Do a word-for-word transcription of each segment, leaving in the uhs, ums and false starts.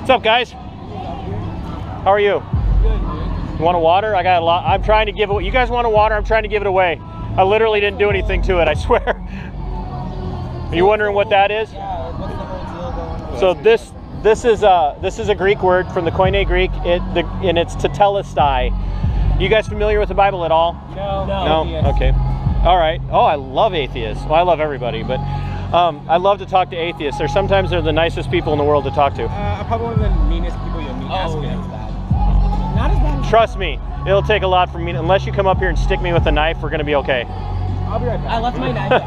What's up, guys? How are you? Good, dude. You want a water? I got a lot. I'm trying to give it. You guys want a water? I'm trying to give it away. I literally didn't do anything to it, I swear. Are you wondering what that is? Yeah, what's the whole deal going on? So this this is a this is a Greek word from the Koine Greek. It the and it's Tetelestai. You guys familiar with the Bible at all? No. No. No? Okay. All right. Oh, I love atheists. Well, I love everybody, but um, I love to talk to atheists. They're sometimes they're the nicest people in the world to talk to. Uh, probably one of the meanest people you'll meet. Oh, Asking. that's bad. Not as bad. Trust me, it'll take a lot from me. Unless you come up here and stick me with a knife, we're gonna be okay. I'll be right back. I left my knife.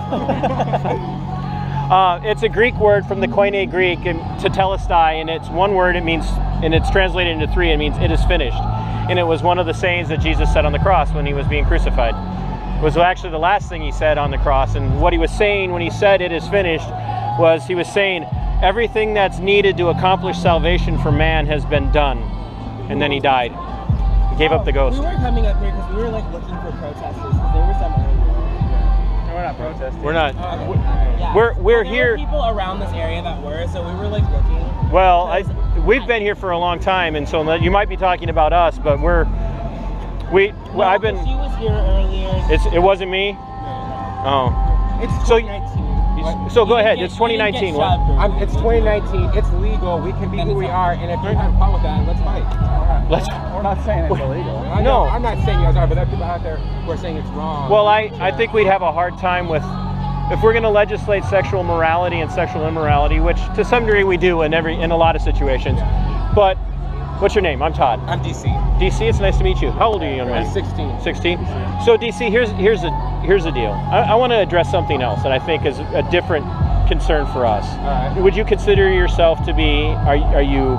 uh, it's a Greek word from the Koine Greek, and Tetelestai, and it's one word. It means, and it's translated into three. It means it is finished, and it was one of the sayings that Jesus said on the cross when he was being crucified. It was actually the last thing he said on the cross, and what he was saying when he said it is finished was he was saying everything that's needed to accomplish salvation for man has been done, and then he died. He gave up the ghost. We were coming up here because we were like looking for protesters. There were some earlier. No, we're not protesting. We're not. Okay. We're Yeah. we're, we're there here. Were people around this area that were, so we were like looking. Well, I, we've been here for a long time, and so you might be talking about us, but we're we. No, I've been. She was here earlier. It's it wasn't me. Oh. It's So- twenty nineteen. So go You ahead. didn't It's get- twenty you didn't nineteen. get What? shoved or I'm, it's twenty nineteen. It's legal. We can be who we are, and if you have a problem with that, let's fight. Let's. We're not saying it's illegal. I know, No. I'm not saying you guys are, but there are people out there who are saying it's wrong. Well, I I think we'd have a hard time with if we're going to legislate sexual morality and sexual immorality, which to some degree we do in every in a lot of situations. But what's your name? I'm Todd. I'm D C. D C. It's nice to meet you. How old are you, young man? I'm sixteen. sixteen. So D C, here's here's the here's the deal. I, I want to address something else that I think is a different concern for us. All right. Would you consider yourself to be? Are are you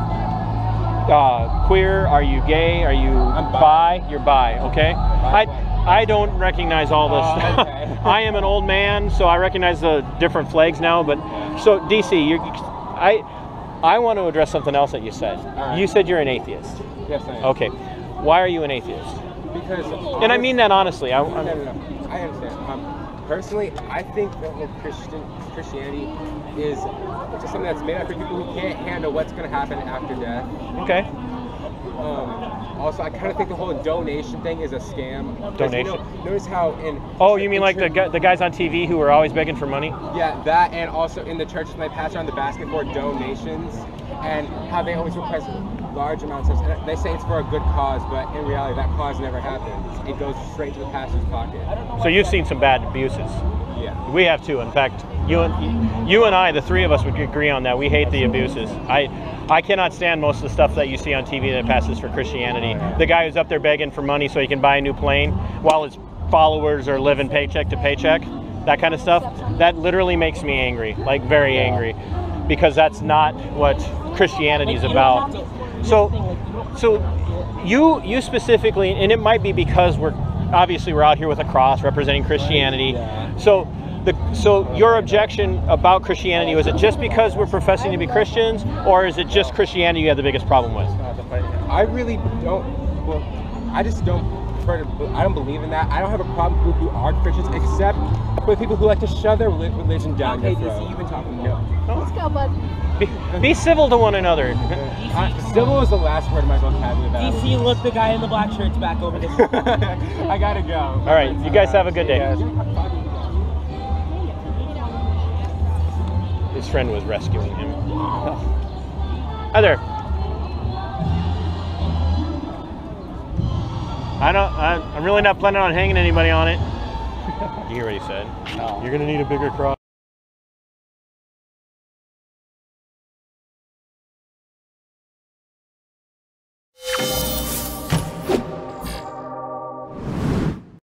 uh, queer? Are you gay? Are you I'm bi? bi. You're bi. Okay. Bi. I I don't recognize all this. Oh, okay. I am an old man, so I recognize the different flags now. But so D C, you I I want to address something else that you said. right. You said you're an atheist. Yes, I am. Okay. Why are you an atheist? Because. And I mean that honestly. I, No, I'm, no, no. I understand. Um, personally, I think that whole Christian Christianity is just something that's made up for people who can't handle what's going to happen after death. okay. Um, also, I kind of think the whole donation thing is a scam. 'Cause, Donation? You know, notice how in Oh, you mean in like the church- gu- the guys on T V who are always begging for money? Yeah, that, and also in the churches when they pass around the basket for donations, and how they always request large amounts of. And they say it's for a good cause, but in reality, that cause never happens. It goes straight to the pastor's pocket. So you've seen some bad abuses. Yeah. We have too. In fact, you and you and I, the three of us, would agree on that. We hate the abuses. I I cannot stand most of the stuff that you see on T V that passes for Christianity. The guy who's up there begging for money so he can buy a new plane while his followers are living paycheck to paycheck. That kind of stuff. That literally makes me angry, like very angry, because that's not what Christianity is about. So, so you you specifically, and it might be because we're obviously we're out here with a cross representing Christianity. So the so your objection about Christianity, was it just because we're professing to be Christians, or is it just Christianity you have the biggest problem with? I really don't. Well, I just don't prefer to. I don't believe in that. I don't have a problem with people who are Christians, except for people who like to shove their reli- religion down your Okay, D C, throat. you've been talking No. about. Let's go, bud. Be, be civil to one another. I, civil was the last word of my vocabulary. D C, look, the guy in the black shirt's back over this. I gotta go. All right, you guys have a good day. His friend was rescuing him. Hi there. I don't. I, I'm really not planning on hanging anybody on it. You hear what he said? No. You're gonna need a bigger cross.